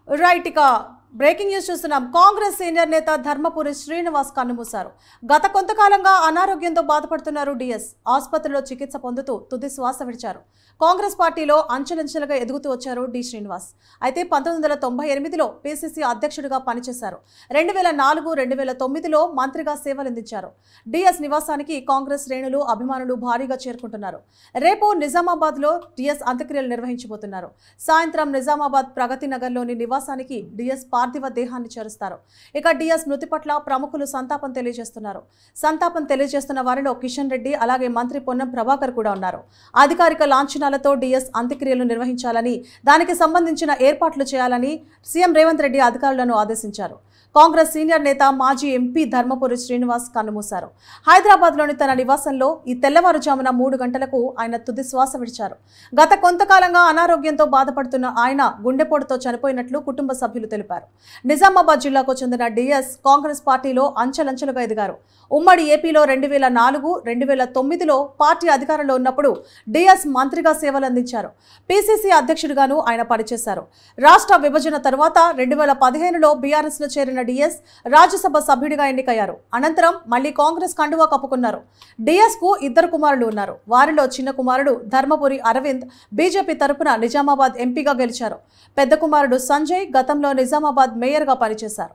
Right ఇక breaking news చూస్తున్నాం. Congress senior నేత ధర్మపురి శ్రీనివాస్ కన్నుమూశారు. గత కొంతకాలంగా అనారోగ్యంతో బాధపడుతున్నారు డిఎస్. ఆసుపత్రిలో చికిత్స పొందుతూ తుది శ్వాస విడిచారు. కాంగ్రెస్ పార్టీలో అంచెలంచెలుగా ఎదుగుతూ వచ్చారు డి శ్రీనివాస్. అయితే 1998లో పిసిసి అధ్యక్షుడిగా పనిచేశారు. 2004, 2009లో మంత్రిగా సేవలందించారు. డిఎస్ నివాసానికి కాంగ్రెస్ శ్రేణులు, అభిమానులు భారీగా చేరుకుంటున్నారు. రేపు నిజామాబాద్లో డిఎస్ అంత్యక్రియలు నిర్వహించబోతున్నారు. సాయంత్రం నిజామాబాద్ ప్రగతి నగర్లోని నివాసానికి డిఎస్ పార్థివ దేహాన్ని చేరుస్తారు. ఇక డిఎస్ మృతి పట్ల ప్రముఖులు సంతాపం తెలియజేస్తున్నారు. సంతాపం తెలియజేస్తున్న వారిలో కిషన్ రెడ్డి, అలాగే మంత్రి పొన్నం ప్రభాకర్ కూడా ఉన్నారు. అధికారిక లాంఛనాలతో డిఎస్ అంత్యక్రియలు నిర్వహించాలని, దానికి సంబంధించిన ఏర్పాట్లు చేయాలని సీఎం రేవంత్ రెడ్డి అధికారులను ఆదేశించారు. కాంగ్రెస్ సీనియర్ నేత, మాజీ ఎంపీ ధర్మపురి శ్రీనివాస్ కన్నుమూశారు. హైదరాబాద్లోని తన నివాసంలో ఈ తెల్లవారుజామున 3 గంటలకు ఆయన తుది శ్వాస విడిచారు. గత కొంతకాలంగా అనారోగ్యంతో బాధపడుతున్న ఆయన గుండెపోటుతో చనిపోయినట్లు కుటుంబ సభ్యులు తెలిపారు. నిజామాబాద్ జిల్లాకు చెందిన డిఎస్ కాంగ్రెస్ పార్టీలో అంచెలంచెలుగా ఎదిగారు. ఉమ్మడి ఏపీలో 2004, 2009లో పార్టీ అధికారంలో ఉన్నప్పుడు డిఎస్ మంత్రిగా సేవలందించారు. పిసిసి అధ్యక్షుడిగాను ఆయన పనిచేశారు. రాష్ట్ర విభజన తర్వాత 2015లో బీఆర్ఎస్లో చేరిన డిఎస్ రాజ్యసభ సభ్యుడిగా ఎన్నికయ్యారు. అనంతరం మళ్లీ కాంగ్రెస్ కండువా కప్పుకున్నారు. డిఎస్ కు 2 కుమారులు ఉన్నారు. వారిలో చిన్న కుమారుడు ధర్మపురి అరవింద్ బీజేపీ తరపున నిజామాబాద్ ఎంపీగా గెలిచారు. పెద్ద కుమారుడు సంజయ్ గతంలో నిజామాబాద్ మేయర్గా పనిచేశారు.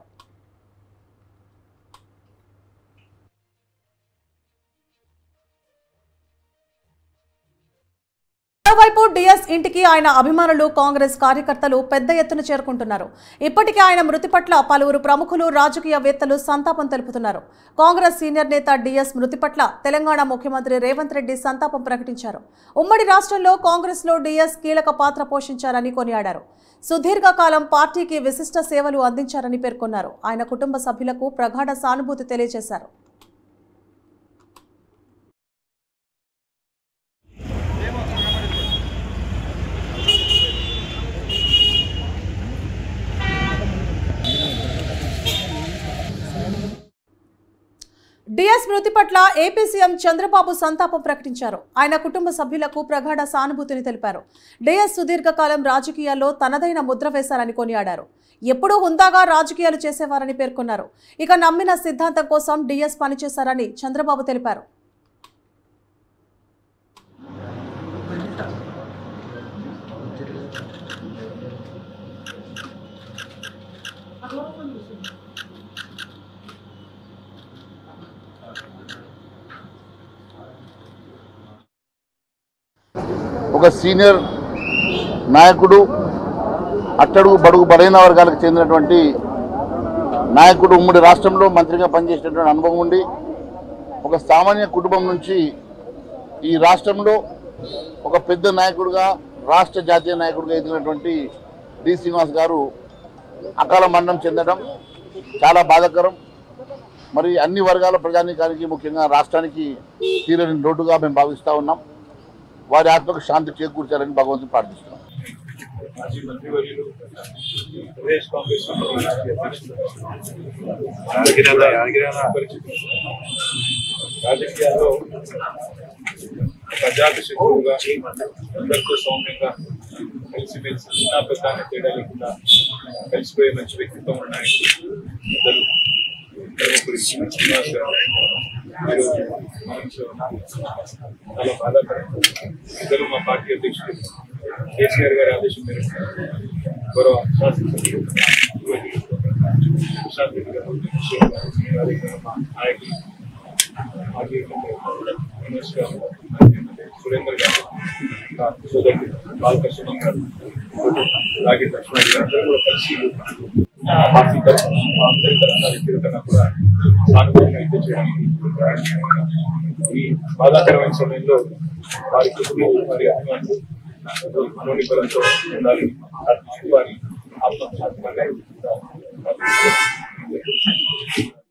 మరోవైపు డిఎస్ ఇంటికి ఆయన అభిమానులు, కాంగ్రెస్ కార్యకర్తలు పెద్ద ఎత్తున చేరుకుంటున్నారు. ఇప్పటికే ఆయన మృతి పట్ల పలువురు ప్రముఖులు, రాజకీయవేత్తలు సంతాపం తెలుపుతున్నారు. కాంగ్రెస్ సీనియర్ నేత డిఎస్ మృతి పట్ల తెలంగాణ ముఖ్యమంత్రి రేవంత్ రెడ్డి సంతాపం ప్రకటించారు. ఉమ్మడి రాష్ట్రంలో కాంగ్రెస్లో డిఎస్ కీలక పాత్ర పోషించారని కొనియాడారు. సుదీర్ఘకాలం పార్టీకి విశిష్ట సేవలు అందించారని పేర్కొన్నారు. ఆయన కుటుంబ సభ్యులకు ప్రగాఢ సానుభూతి తెలియజేశారు. డిఎస్ మృతి పట్ల ఏపీ సీఎం చంద్రబాబు సంతాపం ప్రకటించారు. ఆయన కుటుంబ సభ్యులకు ప్రగాఢ సానుభూతిని తెలిపారు. డిఎస్ సుదీర్ఘకాలం రాజకీయాల్లో తనదైన ముద్ర వేశారని కొనియాడారు. ఎప్పుడూ హుందాగా రాజకీయాలు చేసేవారని పేర్కొన్నారు. ఇక నమ్మిన సిద్ధాంతం కోసం డిఎస్ పనిచేశారని చంద్రబాబు తెలిపారు. ఒక సీనియర్ నాయకుడు, అట్టడుగు బడుగు బలైన వర్గాలకు చెందినటువంటి నాయకుడు, ఉమ్మడి రాష్ట్రంలో మంత్రిగా పనిచేసినటువంటి అనుభవం ఉండి ఒక సామాన్య కుటుంబం నుంచి ఈ రాష్ట్రంలో ఒక పెద్ద నాయకుడిగా, రాష్ట్ర జాతీయ నాయకుడిగా ఎదిగినటువంటి డి శ్రీనివాస్ గారు అకాల మరణం చెందడం చాలా బాధాకరం. మరి అన్ని వర్గాల ప్రజానీకానికి, ముఖ్యంగా రాష్ట్రానికి తీరని లోటుగా మేము భావిస్తూ ఉన్నాం. వారి ఆత్మకు శాంతి చేకూర్చాలని భగవంతుని ప్రార్థిస్తున్నాం. మాజీ మంత్రివర్యులు, ప్రదేశ్ కాంగ్రెస్ రాజకీయాల్లో ప్రజాకు శత్రువుగా, అందరితో సౌమ్యంగా కలిసిమెలిసి చిన్న పెద్ద తేడా లేకుండా కలిసిపోయే మంచి వ్యక్తిత్వం ఉన్న నాయకులు ధర్మపురి శ్రీనివాస్ గారు ఈరోజు చాలా బాధాకరం. ఇద్దరు మా పార్టీ అధ్యక్షుడు కేసీఆర్ గారి ఆదేశం మేరకు గౌరవ శాసనసభ్యులు ప్రశాంత్ రెడ్డి గారు, మా నాయకులు మాజీ మనోజ్ గారు, సురేందర్ గారు, సోదరుడు బాలకృష్ణ గారు, అలాగే లక్ష్మణ్ గారు అందరూ కూడా కలిసి పార్టీ తరఫున అందరి తరఫున వ్యక్తిగతంగా కూడా సానుభూతిగా అయితే చేయడానికి ఈ బాధాకరమైన సమయంలో వారి కుటుంబం, వారి అభిమానులు మనోనిబలంతో ఉండాలని వారి ఆత్మ